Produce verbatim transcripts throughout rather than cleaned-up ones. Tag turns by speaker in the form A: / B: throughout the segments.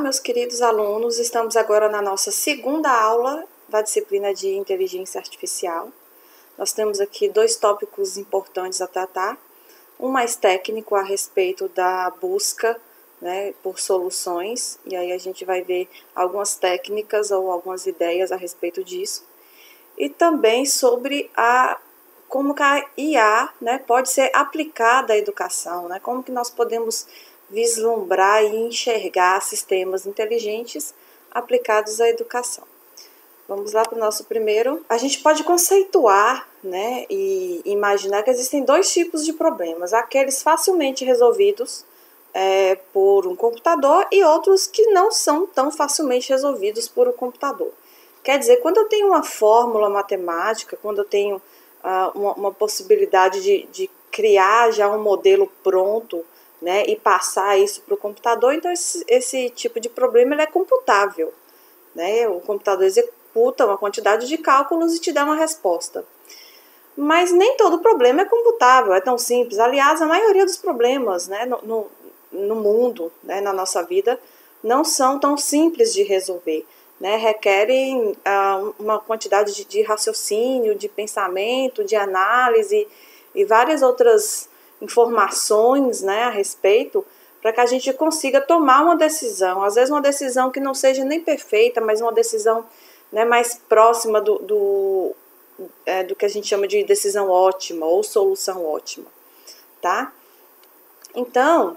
A: meus queridos alunos, estamos agora na nossa segunda aula da disciplina de Inteligência Artificial. Nós temos aqui dois tópicos importantes a tratar, um mais técnico a respeito da busca, né, por soluções, e aí a gente vai ver algumas técnicas ou algumas ideias a respeito disso, e também sobre a, como que a I A, né, pode ser aplicada à educação, né, como que nós podemos vislumbrar e enxergar sistemas inteligentes aplicados à educação. Vamos lá para o nosso primeiro. A gente pode conceituar, né, e imaginar que existem dois tipos de problemas, aqueles facilmente resolvidos é, por um computador e outros que não são tão facilmente resolvidos por um computador. Quer dizer, quando eu tenho uma fórmula matemática, quando eu tenho ah, uma, uma possibilidade de, de criar já um modelo pronto, né, e passar isso para o computador, então esse, esse tipo de problema ele é computável, né? O computador executa uma quantidade de cálculos e te dá uma resposta. Mas nem todo problema é computável, é tão simples. Aliás, a maioria dos problemas, né, no, no, no mundo, né, na nossa vida, não são tão simples de resolver, né? Requerem ah, uma quantidade de, de raciocínio, de pensamento, de análise e várias outras informações, né, a respeito, para que a gente consiga tomar uma decisão, às vezes uma decisão que não seja nem perfeita, mas uma decisão, né, mais próxima do, do, é, do que a gente chama de decisão ótima ou solução ótima, tá? Então,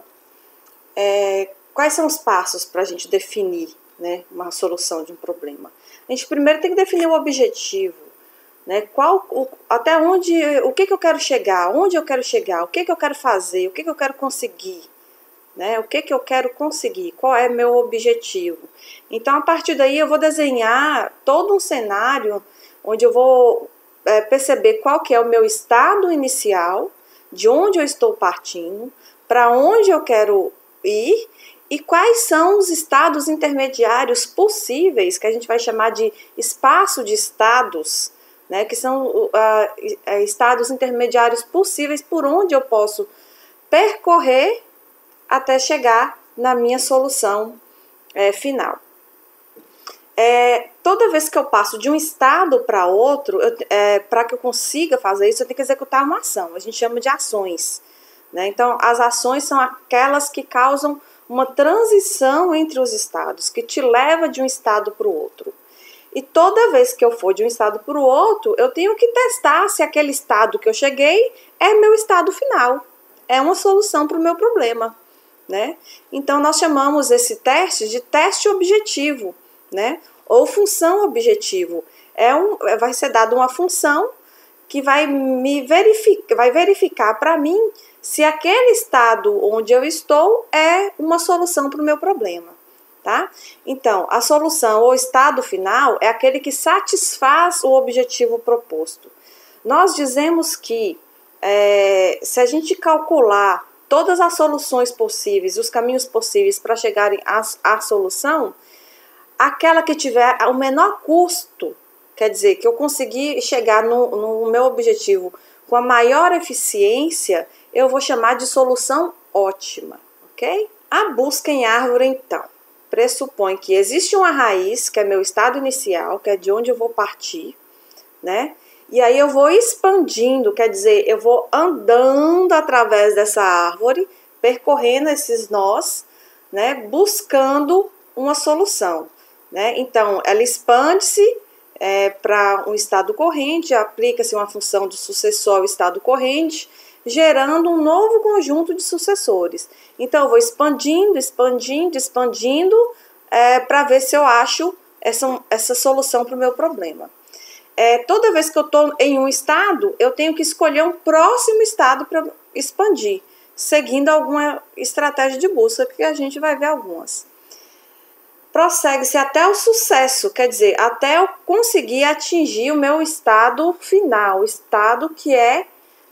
A: é, quais são os passos para a gente definir, né, uma solução de um problema? A gente primeiro tem que definir o objetivo, né? Qual, o, até onde, o que, que eu quero chegar, onde eu quero chegar, o que, que eu quero fazer, o que, que eu quero conseguir, né? O que, que eu quero conseguir, qual é meu objetivo. Então, a partir daí, eu vou desenhar todo um cenário onde eu vou é, perceber qual que é o meu estado inicial, de onde eu estou partindo, para onde eu quero ir e quais são os estados intermediários possíveis, que a gente vai chamar de espaço de estados, né, que são uh, estados intermediários possíveis por onde eu posso percorrer até chegar na minha solução é, final. É, toda vez que eu passo de um estado para outro, é, para que eu consiga fazer isso, eu tenho que executar uma ação. A gente chama de ações, né? Então, as ações são aquelas que causam uma transição entre os estados, que te leva de um estado para o outro. E toda vez que eu for de um estado para o outro, eu tenho que testar se aquele estado que eu cheguei é meu estado final. É uma solução para o meu problema, né? Então, nós chamamos esse teste de teste objetivo, né? Ou função objetivo. É um, vai ser dada uma função que vai, me verificar, vai verificar para mim se aquele estado onde eu estou é uma solução para o meu problema. Tá? Então, a solução ou estado final é aquele que satisfaz o objetivo proposto. Nós dizemos que é, se a gente calcular todas as soluções possíveis, os caminhos possíveis para chegarem à, à solução, aquela que tiver o menor custo, quer dizer, que eu conseguir chegar no, no meu objetivo com a maior eficiência, eu vou chamar de solução ótima, ok? A busca em árvore, então, pressupõe que existe uma raiz, que é meu estado inicial, que é de onde eu vou partir, né? E aí eu vou expandindo, quer dizer, eu vou andando através dessa árvore, percorrendo esses nós, né? Buscando uma solução, né? Então, ela expande-se é, para um estado corrente, aplica-se uma função do sucessor ao estado corrente, gerando um novo conjunto de sucessores. Então, eu vou expandindo, expandindo, expandindo, é, para ver se eu acho essa, essa solução para o meu problema. É, toda vez que eu estou em um estado, eu tenho que escolher um próximo estado para expandir, seguindo alguma estratégia de busca, que a gente vai ver algumas. Prossegue-se até o sucesso, quer dizer, até eu conseguir atingir o meu estado final, o estado que é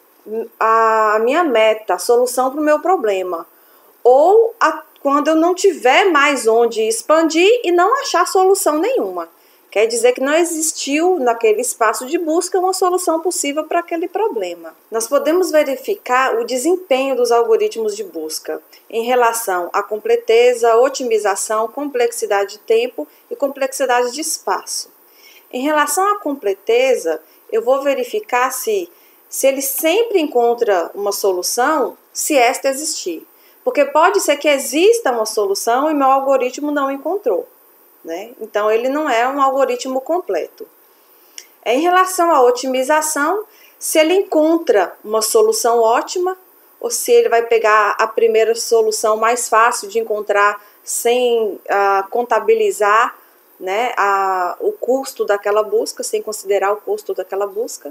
A: a minha meta, a solução para o meu problema. Ou a, quando eu não tiver mais onde expandir e não achar solução nenhuma. Quer dizer que não existiu naquele espaço de busca uma solução possível para aquele problema. Nós podemos verificar o desempenho dos algoritmos de busca em relação à completeza, otimização, complexidade de tempo e complexidade de espaço. Em relação à completeza, eu vou verificar se, se ele sempre encontra uma solução, se esta existir. Porque pode ser que exista uma solução e meu algoritmo não encontrou, né? Então, ele não é um algoritmo completo. Em relação à otimização, se ele encontra uma solução ótima, ou se ele vai pegar a primeira solução mais fácil de encontrar sem uh, contabilizar, né, a, o custo daquela busca, sem considerar o custo daquela busca.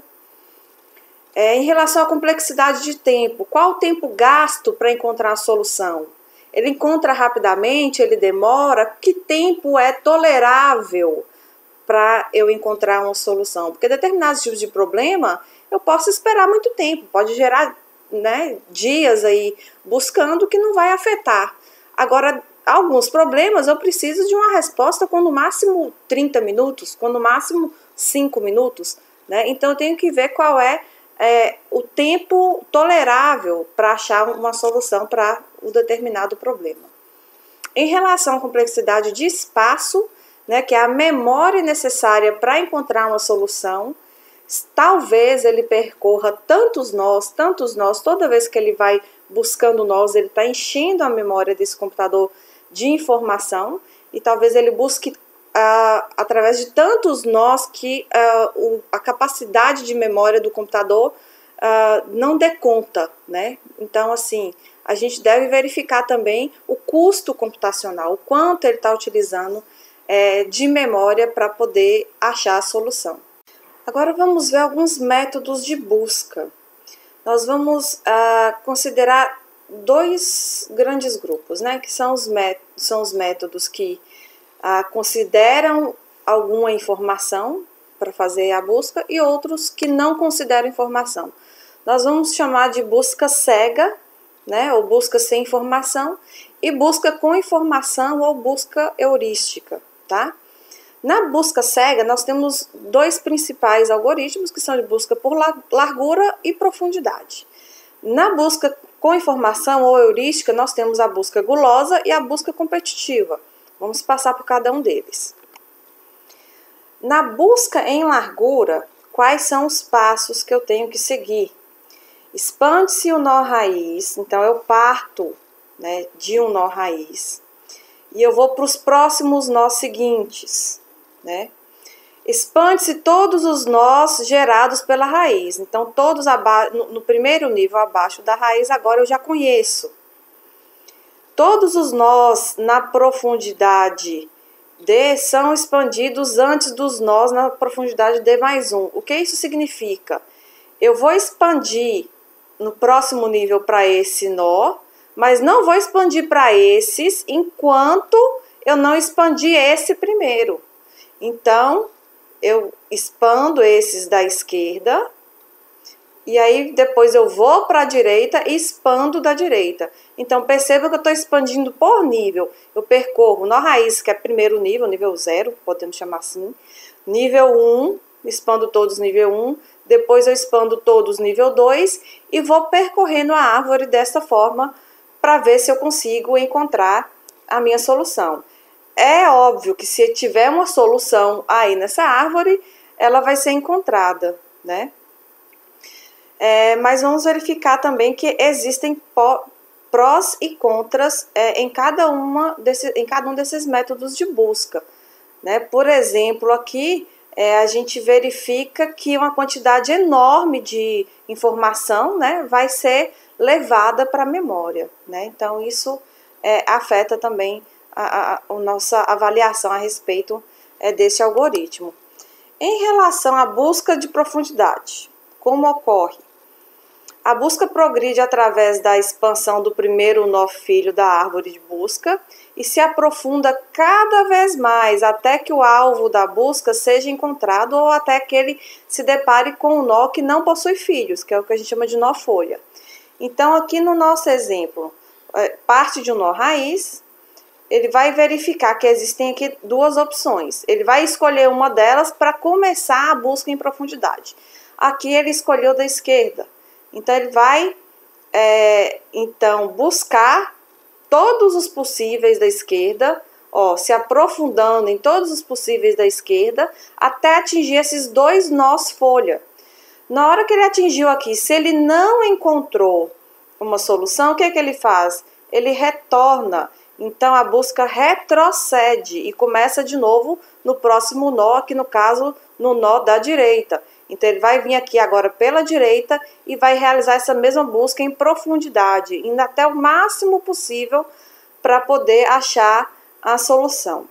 A: É, em relação à complexidade de tempo, qual o tempo gasto para encontrar a solução? Ele encontra rapidamente, ele demora? Que tempo é tolerável para eu encontrar uma solução? Porque determinados tipos de problema eu posso esperar muito tempo, pode gerar, né, dias aí buscando que não vai afetar. Agora, alguns problemas eu preciso de uma resposta com no máximo trinta minutos, com no máximo cinco minutos, né? Então eu tenho que ver qual é, é o tempo tolerável para achar uma solução para o determinado problema. Em relação à complexidade de espaço, né, que é a memória necessária para encontrar uma solução, talvez ele percorra tantos nós, tantos nós, toda vez que ele vai buscando nós, ele está enchendo a memória desse computador de informação, e talvez ele busque uh, através de tantos nós que uh, o, a capacidade de memória do computador uh, não dê conta, né? Então, assim, a gente deve verificar também o custo computacional, o quanto ele está utilizando é, de memória para poder achar a solução. Agora vamos ver alguns métodos de busca. Nós vamos uh, considerar dois grandes grupos, né, que são os, met são os métodos que ah, consideram alguma informação para fazer a busca e outros que não consideram informação. Nós vamos chamar de busca cega, né, ou busca sem informação, e busca com informação ou busca heurística, tá? Na busca cega, nós temos dois principais algoritmos, que são de busca por largura e profundidade. Na busca com informação ou heurística, nós temos a busca gulosa e a busca competitiva. Vamos passar por cada um deles. Na busca em largura, quais são os passos que eu tenho que seguir? Expande-se o nó raiz, então eu parto, né, de um nó raiz e eu vou para os próximos nós seguintes, né? Expande-se todos os nós gerados pela raiz. Então, todos no, no primeiro nível abaixo da raiz, agora eu já conheço. Todos os nós na profundidade D são expandidos antes dos nós na profundidade D mais um. O que isso significa? Eu vou expandir no próximo nível para esse nó, mas não vou expandir para esses enquanto eu não expandir esse primeiro. Então, eu expando esses da esquerda, e aí depois eu vou para a direita e expando da direita. Então, perceba que eu estou expandindo por nível. Eu percorro nó raiz, que é primeiro nível, nível zero, podemos chamar assim. Nível um, expando todos nível um. Depois eu expando todos nível dois e vou percorrendo a árvore dessa forma para ver se eu consigo encontrar a minha solução. É óbvio que se tiver uma solução aí nessa árvore, ela vai ser encontrada, né? É, mas vamos verificar também que existem prós e contras é, em, cada uma desse, em cada um desses métodos de busca, né? Por exemplo, aqui é, a gente verifica que uma quantidade enorme de informação, né, vai ser levada para a memória, né? Então, isso é, afeta também A, a, a nossa avaliação a respeito é, desse algoritmo. Em relação à busca de profundidade, como ocorre? A busca progride através da expansão do primeiro nó filho da árvore de busca e se aprofunda cada vez mais até que o alvo da busca seja encontrado ou até que ele se depare com um nó que não possui filhos, que é o que a gente chama de nó folha. Então, aqui no nosso exemplo, parte de um nó raiz, ele vai verificar que existem aqui duas opções. Ele vai escolher uma delas para começar a busca em profundidade. Aqui ele escolheu da esquerda. Então, ele vai, é, então, buscar todos os possíveis da esquerda, ó, se aprofundando em todos os possíveis da esquerda, até atingir esses dois nós folha. Na hora que ele atingiu aqui, se ele não encontrou uma solução, o que é que ele faz? Ele retorna. Então, a busca retrocede e começa de novo no próximo nó, aqui no caso, no nó da direita. Então, ele vai vir aqui agora pela direita e vai realizar essa mesma busca em profundidade, indo até o máximo possível para poder achar a solução.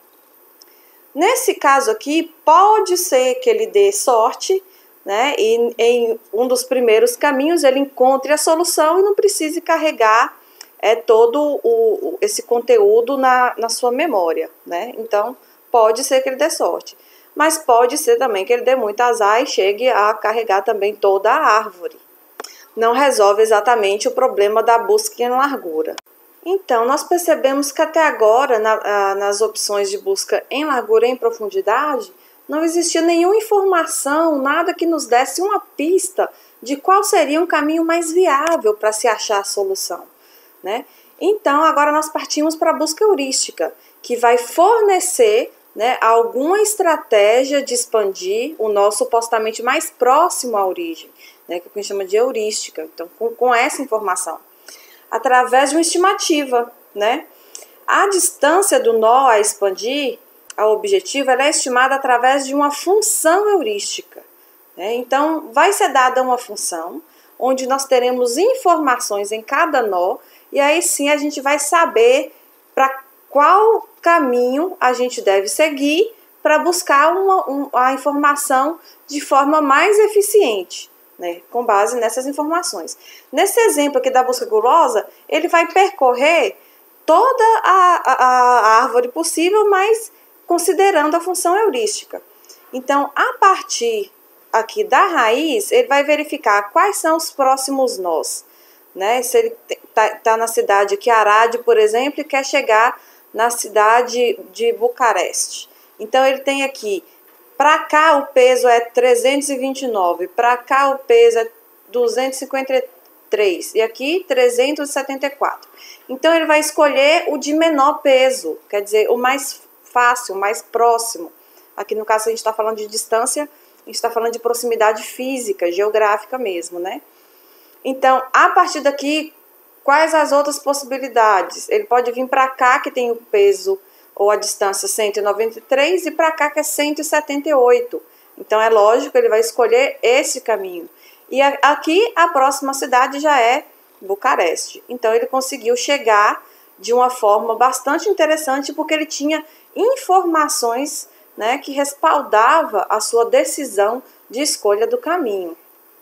A: Nesse caso aqui, pode ser que ele dê sorte, né? E em um dos primeiros caminhos ele encontre a solução e não precise carregar é todo o, esse conteúdo na, na sua memória, né? Então, pode ser que ele dê sorte. Mas pode ser também que ele dê muito azar e chegue a carregar também toda a árvore. Não resolve exatamente o problema da busca em largura. Então, nós percebemos que até agora, na, nas opções de busca em largura e em profundidade, não existia nenhuma informação, nada que nos desse uma pista de qual seria um caminho mais viável para se achar a solução, né? Então, agora nós partimos para a busca heurística, que vai fornecer, né, alguma estratégia de expandir o nó supostamente mais próximo à origem, né, que a gente chama de heurística. Então, com, com essa informação, através de uma estimativa, né? A distância do nó a expandir ao objetivo, ela é estimada através de uma função heurística, né? Então, vai ser dada uma função, onde nós teremos informações em cada nó, e aí sim a gente vai saber para qual caminho a gente deve seguir para buscar uma, um, a informação de forma mais eficiente, né, com base nessas informações. Nesse exemplo aqui da busca gulosa, ele vai percorrer toda a, a, a árvore possível, mas considerando a função heurística. Então, a partir aqui da raiz, ele vai verificar quais são os próximos nós, né? Se ele está tá na cidade de Arad, por exemplo, e quer chegar na cidade de Bucareste. Então, ele tem aqui, para cá o peso é trezentos e vinte e nove, para cá o peso é duzentos e cinquenta e três e aqui trezentos e setenta e quatro. Então, ele vai escolher o de menor peso, quer dizer, o mais fácil, o mais próximo. Aqui no caso, a gente está falando de distância, a gente está falando de proximidade física, geográfica mesmo, né? Então, a partir daqui, quais as outras possibilidades? Ele pode vir para cá, que tem o peso ou a distância cento e noventa e três, e para cá, que é cento e setenta e oito. Então, é lógico, ele vai escolher esse caminho. E aqui, a próxima cidade já é Bucareste. Então, ele conseguiu chegar de uma forma bastante interessante, porque ele tinha informações, né, que respaldava a sua decisão de escolha do caminho.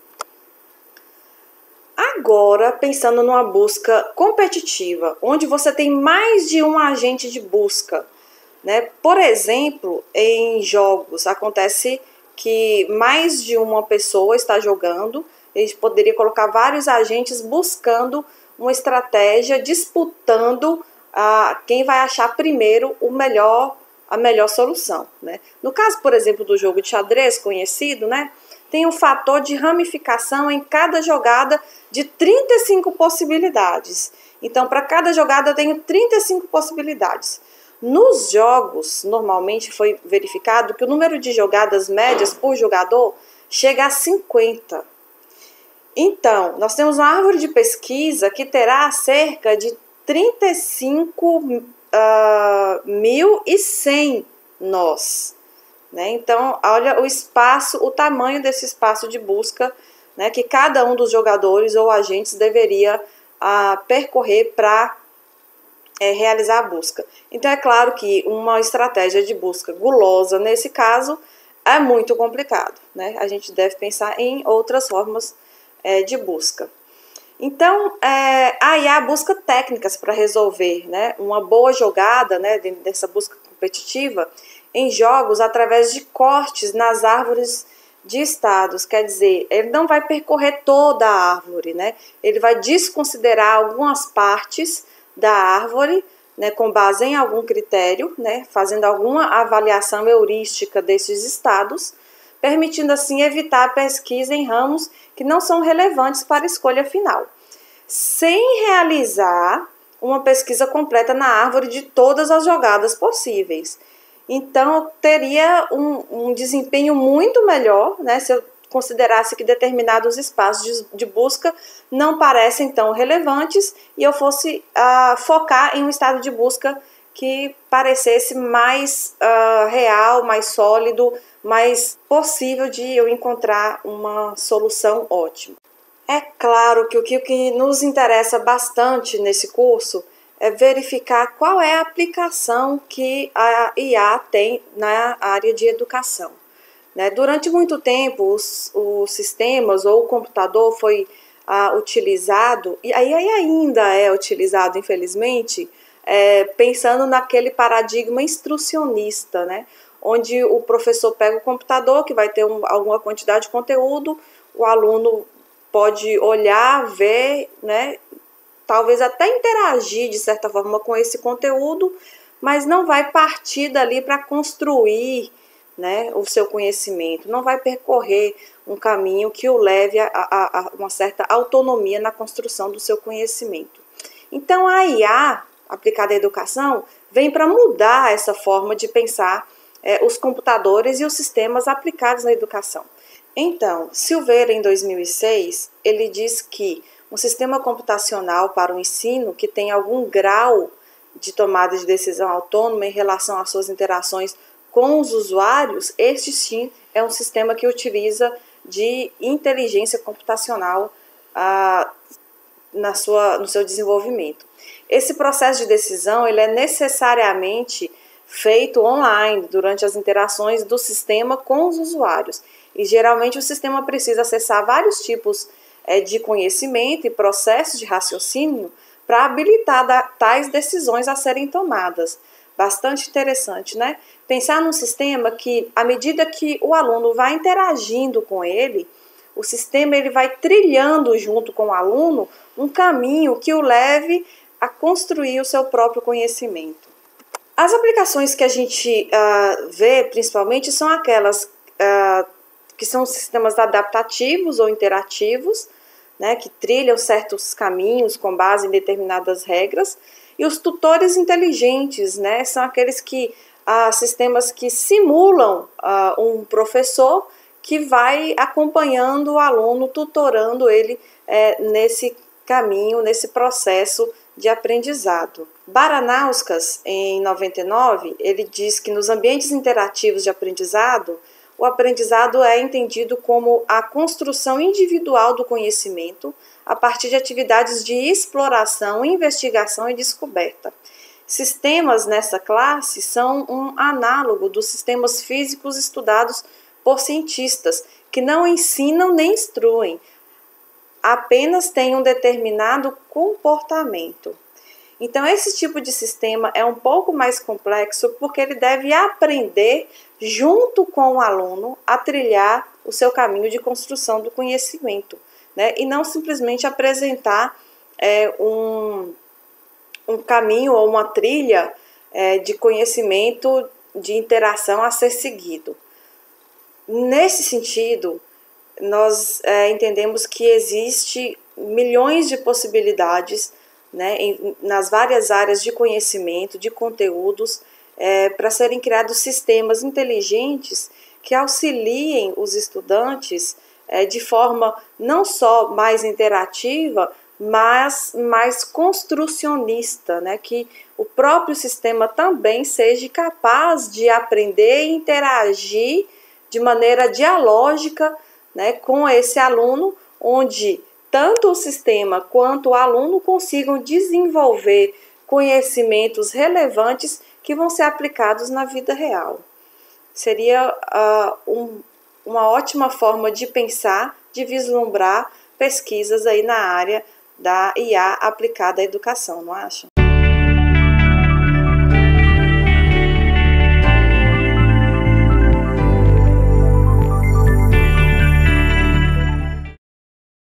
A: Agora, pensando numa busca competitiva, onde você tem mais de um agente de busca, né? Por exemplo, em jogos, acontece que mais de uma pessoa está jogando, a gente poderia colocar vários agentes buscando uma estratégia, disputando a, quem vai achar primeiro o melhor, a melhor solução, né? No caso, por exemplo, do jogo de xadrez conhecido, né? Tem um fator de ramificação em cada jogada de trinta e cinco possibilidades. Então, para cada jogada eu tenho trinta e cinco possibilidades. Nos jogos, normalmente foi verificado que o número de jogadas médias por jogador chega a cinquenta. Então, nós temos uma árvore de pesquisa que terá cerca de trinta e cinco mil e cem nós. Né? Então, olha o espaço, o tamanho desse espaço de busca, né, que cada um dos jogadores ou agentes deveria ah, percorrer para é, realizar a busca. Então, é claro que uma estratégia de busca gulosa, nesse caso, é muito complicado, né? A gente deve pensar em outras formas é, de busca. Então, é, aí há busca técnicas para resolver, né, uma boa jogada, né, dentro dessa busca competitiva, em jogos através de cortes nas árvores de estados. Quer dizer, ele não vai percorrer toda a árvore, né? Ele vai desconsiderar algumas partes da árvore, né, com base em algum critério, né, fazendo alguma avaliação heurística desses estados, permitindo assim evitar a pesquisa em ramos que não são relevantes para a escolha final, sem realizar uma pesquisa completa na árvore de todas as jogadas possíveis. Então, teria um, um desempenho muito melhor, né, se eu considerasse que determinados espaços de, de busca não parecem tão relevantes e eu fosse uh, focar em um estado de busca que parecesse mais uh, real, mais sólido, mais possível de eu encontrar uma solução ótima. É claro que o que nos interessa bastante nesse curso é verificar qual é a aplicação que a I A tem na área de educação. Né? Durante muito tempo, os, os sistemas ou o computador foi ah, utilizado, e aí ainda é utilizado, infelizmente, é, pensando naquele paradigma instrucionista, né? Onde o professor pega o computador, que vai ter um, alguma quantidade de conteúdo, o aluno pode olhar, ver, né? Talvez até interagir de certa forma com esse conteúdo, mas não vai partir dali para construir, né, o seu conhecimento, não vai percorrer um caminho que o leve a, a, a uma certa autonomia na construção do seu conhecimento. Então a I A aplicada à educação vem para mudar essa forma de pensar é, os computadores e os sistemas aplicados na educação. Então, Silveira, em dois mil e seis, ele diz que um sistema computacional para o ensino que tem algum grau de tomada de decisão autônoma em relação às suas interações com os usuários, este sim é um sistema que utiliza de inteligência computacional ah, na sua, no seu desenvolvimento. Esse processo de decisão ele é necessariamente feito online durante as interações do sistema com os usuários. E geralmente o sistema precisa acessar vários tipos é, de conhecimento e processos de raciocínio para habilitar da, tais decisões a serem tomadas. Bastante interessante, né? Pensar num sistema que, à medida que o aluno vai interagindo com ele, o sistema ele vai trilhando junto com o aluno um caminho que o leve a construir o seu próprio conhecimento. As aplicações que a gente uh, vê, principalmente, são aquelas uh, que são sistemas adaptativos ou interativos, né, que trilham certos caminhos com base em determinadas regras, e os tutores inteligentes, né, são aqueles que, uh, sistemas que simulam uh, um professor que vai acompanhando o aluno, tutorando ele é, nesse caminho, nesse processo de aprendizado. Baranauskas, em noventa e nove, ele diz que nos ambientes interativos de aprendizado, o aprendizado é entendido como a construção individual do conhecimento a partir de atividades de exploração, investigação e descoberta. Sistemas nessa classe são um análogo dos sistemas físicos estudados por cientistas, que não ensinam nem instruem, apenas têm um determinado comportamento. Então, esse tipo de sistema é um pouco mais complexo porque ele deve aprender junto com o aluno a trilhar o seu caminho de construção do conhecimento, né? E não simplesmente apresentar é, um, um caminho ou uma trilha é, de conhecimento, de interação a ser seguido. Nesse sentido, nós é, entendemos que existe milhões de possibilidades, né, em, nas várias áreas de conhecimento, de conteúdos, é, para serem criados sistemas inteligentes que auxiliem os estudantes é, de forma não só mais interativa, mas mais construcionista, né, que o próprio sistema também seja capaz de aprender e interagir de maneira dialógica, né, com esse aluno, onde tanto o sistema quanto o aluno consigam desenvolver conhecimentos relevantes que vão ser aplicados na vida real. Seria uh, um, uma ótima forma de pensar, de vislumbrar pesquisas aí na área da I A aplicada à educação, não acha?